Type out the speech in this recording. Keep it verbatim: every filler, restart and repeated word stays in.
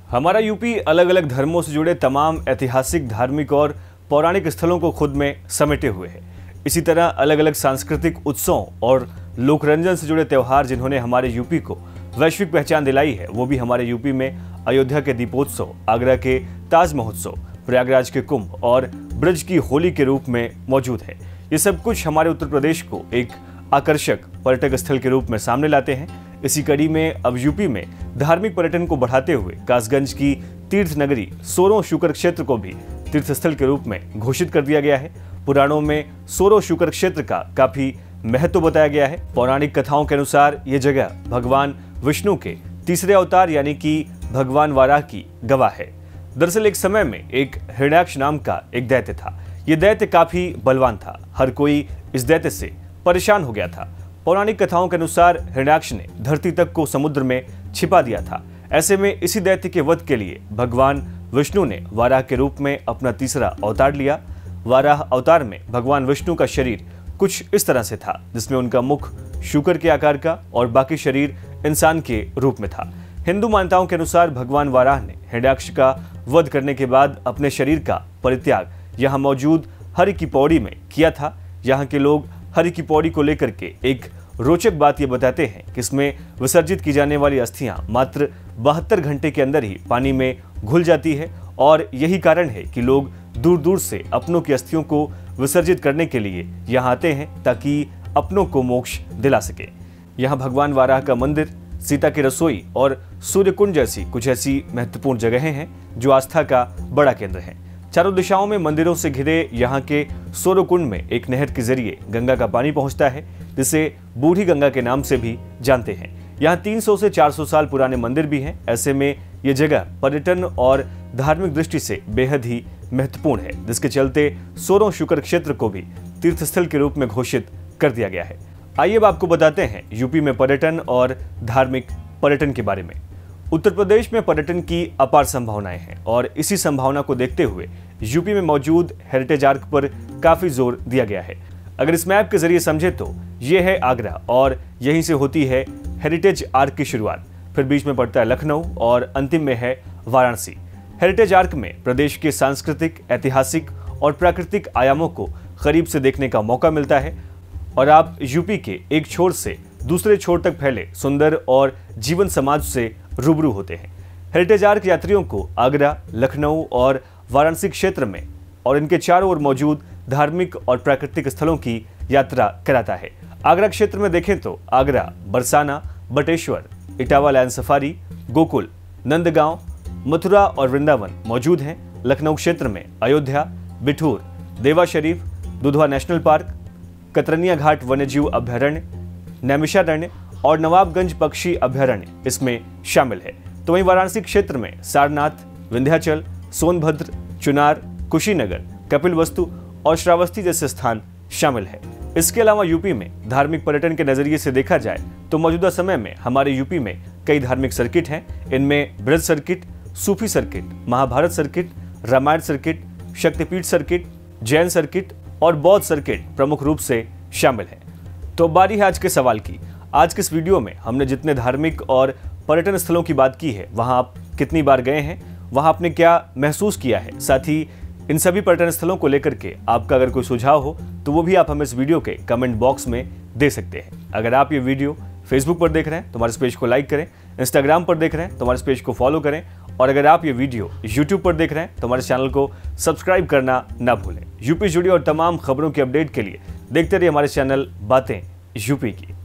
हमारा यूपी अलग अलग धर्मों से जुड़े तमाम ऐतिहासिक, धार्मिक और पौराणिक स्थलों को खुद में समेटे हुए है। इसी तरह अलग अलग सांस्कृतिक उत्सवों और लोकरंजन से जुड़े त्यौहार जिन्होंने हमारे यूपी को वैश्विक पहचान दिलाई है, वो भी हमारे यूपी में अयोध्या के दीपोत्सव, आगरा के ताज महोत्सव, प्रयागराज के कुंभ और ब्रज की होली के रूप में मौजूद है। ये सब कुछ हमारे उत्तर प्रदेश को एक आकर्षक पर्यटक स्थल के रूप में सामने लाते हैं। इसी कड़ी में अब यूपी में धार्मिक पर्यटन को बढ़ाते हुए कासगंज की तीर्थ नगरी सोरो शुक्र क्षेत्र को भी तीर्थ स्थल के रूप में घोषित कर दिया गया है। पुराणों में सोरो शुक्र क्षेत्र का काफी महत्व बताया गया है। पौराणिक कथाओं के अनुसार ये जगह भगवान विष्णु के तीसरे अवतार यानी कि भगवान वाराह की गवाह है। दरअसल एक समय में एक हिरण्याक्ष नाम का एक दैत्य था। ये दैत्य काफी बलवान था। हर कोई इस दैत्य से परेशान हो गया था। पौराणिक कथाओं के अनुसार हिरण्याक्ष ने धरती तक को समुद्र में छिपा दिया था। ऐसे में इसी दैत्य के वध के लिए भगवान विष्णु ने वाराह के रूप में अपना तीसरा अवतार लिया। वाराह अवतार में भगवान विष्णु का शरीर कुछ इस तरह से था, जिसमें उनका मुख शुकर के आकार का और बाकी शरीर इंसान के रूप में था। हिंदू मान्यताओं के अनुसार भगवान वाराह ने हिरण्याक्ष का वध करने के बाद अपने शरीर का परित्याग यहाँ मौजूद हरि की पौड़ी में किया था। यहाँ के लोग हरि की पौड़ी को लेकर के एक रोचक बात ये बताते हैं कि इसमें विसर्जित की जाने वाली अस्थियां मात्र बहत्तर घंटे के अंदर ही पानी में घुल जाती है और यही कारण है कि लोग दूर दूर से अपनों की अस्थियों को विसर्जित करने के लिए यहाँ आते हैं ताकि अपनों को मोक्ष दिला सके। यहाँ भगवान वाराह का मंदिर, सीता की रसोई और सूर्यकुंड जैसी कुछ ऐसी महत्वपूर्ण जगहें हैं जो आस्था का बड़ा केंद्र है। चारों दिशाओं में मंदिरों से घिरे यहाँ के सोरोकुंड में एक नहर के जरिए गंगा का पानी पहुँचता है, जिसे बूढ़ी गंगा के नाम से भी जानते हैं। यहाँ तीन सौ से चार सौ साल पुराने मंदिर भी हैं। ऐसे में ये जगह पर्यटन और धार्मिक दृष्टि से बेहद ही महत्वपूर्ण है, जिसके चलते सोरो शुक्र क्षेत्र को भी तीर्थस्थल के रूप में घोषित कर दिया गया है। आइए अब आपको बताते हैं यूपी में पर्यटन और धार्मिक पर्यटन के बारे में। उत्तर प्रदेश में पर्यटन की अपार संभावनाएं हैं और इसी संभावना को देखते हुए यूपी में मौजूद हेरिटेज आर्क पर काफी जोर दिया गया है। अगर इस मैप के जरिए समझे तो ये है आगरा और यहीं से होती है हेरिटेज आर्क की शुरुआत। फिर बीच में पड़ता है लखनऊ और अंतिम में है वाराणसी। हेरिटेज आर्क में प्रदेश के सांस्कृतिक, ऐतिहासिक और प्राकृतिक आयामों को करीब से देखने का मौका मिलता है और आप यूपी के एक छोर से दूसरे छोर तक फैले सुंदर और जीवन समाज से रूबरू होते हैं। हेरिटेज आर्क यात्रियों को आगरा, लखनऊ और वाराणसी क्षेत्र में और इनके चारों ओर मौजूद धार्मिक और प्राकृतिक स्थलों की यात्रा कराता है। आगरा क्षेत्र में देखें तो आगरा, बरसाना, बटेश्वर, इटावा लैंड सफारी, गोकुल, नंदगांव, मथुरा और वृंदावन मौजूद हैं। लखनऊ क्षेत्र में अयोध्या, बिठूर, देवा शरीफ, दुधवा नेशनल पार्क, कतरनिया घाट वन्यजीव अभयारण्य, नैमिषारण्य और नवाबगंज पक्षी अभयारण्य इसमें शामिल है। तो वहीं वाराणसी क्षेत्र में सारनाथ, विंध्याचल, सोनभद्र, चुनार, कुशीनगर, कपिलवस्तु और श्रावस्ती जैसे स्थान शामिल है। इसके अलावा यूपी में धार्मिक पर्यटन के नजरिए से देखा जाए तो मौजूदा समय में हमारे यूपी में कई धार्मिक सर्किट हैं। इनमें Braj circuit, Sufi circuit, Mahabharata circuit, Ramayana circuit, Shaktipeeth circuit, Jain circuit और बौद्ध सर्किट प्रमुख रूप से शामिल है। तो बारी है आज के सवाल की। आज के इस वीडियो में हमने जितने धार्मिक और पर्यटन स्थलों की बात की है, वहां आप कितनी बार गए हैं, वहां आपने क्या महसूस किया है, साथ ही इन सभी पर्यटन स्थलों को लेकर के आपका अगर कोई सुझाव हो तो वो भी आप हमें इस वीडियो के कमेंट बॉक्स में दे सकते हैं। अगर आप ये वीडियो फेसबुक पर देख रहे हैं तो हमारे इस पेज को लाइक करें, इंस्टाग्राम पर देख रहे हैं तो हमारे इस पेज को फॉलो करें और अगर आप ये वीडियो यूट्यूब पर देख रहे हैं तो हमारे चैनल को सब्सक्राइब करना ना भूलें। यूपी जुड़ी और तमाम खबरों की अपडेट के लिए देखते रहिए हमारे चैनल बातें यूपी की।